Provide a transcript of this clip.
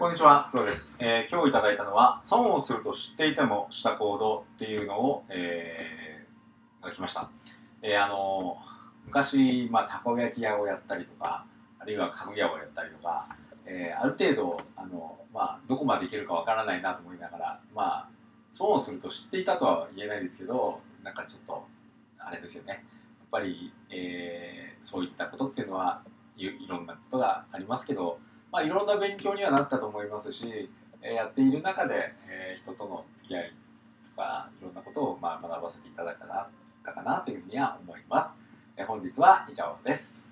こんにちは、黒です。今日いただいたのは、損をすると知っていてもした行動っていうのを、が来ました。昔、たこ焼き屋をやったりとか、あるいは家具屋をやったりとか、ある程度、どこまでいけるかわからないなと思いながら、損をすると知っていたとは言えないですけど、なんかちょっと、あれですよね。やっぱり、そういったことっていうのは、いろんなことがありますけど、いろんな勉強にはなったと思いますし、やっている中で、人との付き合いとかいろんなことを学ばせていただいたかなというふうには思います。本日は以上です。